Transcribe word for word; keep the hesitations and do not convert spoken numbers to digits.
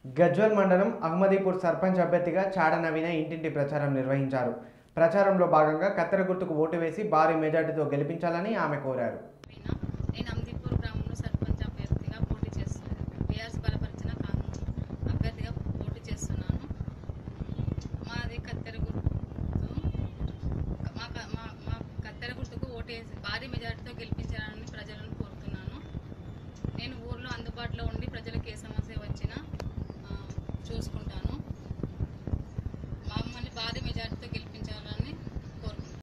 గజ్వేల్ మండలం అహ్మదీపూర్ సర్పంచ్ అభ్యర్థిగా చాడ నవీన ఇంటింటి ప్రచారం నిర్వహించారు. ప్రచారంలో భాగంగా కత్తెర గుర్తుకు ఓటు వేసి భారీ మెజార్టీతో గెలిపించాలని ఆమె కోరారు. నేను అహ్మదీపూర్ గ్రామంలో సర్పంచ్ అభ్యర్థిగా పోటీ చేస్తున్నాను. బీఆర్ఎస్ బలపరిచిన అభ్యర్థిగా పోటీ చేస్తున్నాను. మాది కత్తెర గుర్తు మా మా కత్తెర గుర్తుకు ఓటు వేసి భారీ మెజార్టీతో గెలిపి